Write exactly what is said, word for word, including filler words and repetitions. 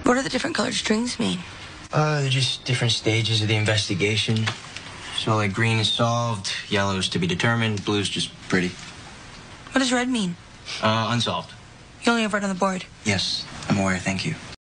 What do the different colored strings mean? Uh, they're just different stages of the investigation. So, like, green is solved, yellow is to be determined, blue's just pretty. What does red mean? Uh, unsolved. You only have red on the board. Yes, I'm aware, thank you.